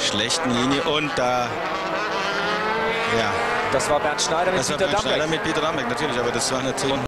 schlechten Linie und da, ja. Das war Bernd Schneider mit Peter Dambeck. Schneider mit Peter Dambeck, natürlich, aber das war natürlich...